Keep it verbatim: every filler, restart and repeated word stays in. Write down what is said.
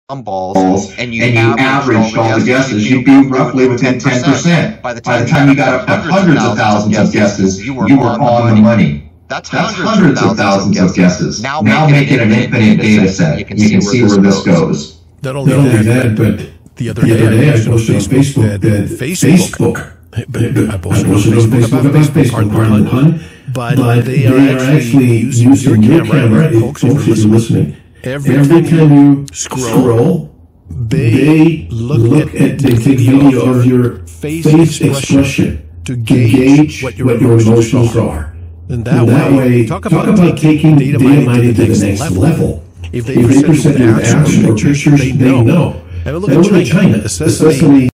balls, and you, and you averaged all the guesses, you'd be roughly within ten percent. By the time you got up to hundreds of thousands of guesses, you were on the money. That's hundreds of thousands of guesses. Now make it an infinite data set. You can see where this goes. Not only that, but the other day I posted on Facebook that Facebook, I posted on Facebook about Facebook, pardon the pun, but they are actually using your camera, folks who are listening. Every, Every time you scroll, scroll they look at the video of your face expression to gauge what your, what your emotions are. And that, and that way, way, talk about, talk about taking data mining to the next level. level. If they, if they present you with action or pictures, they know. Have a look at China, China, especially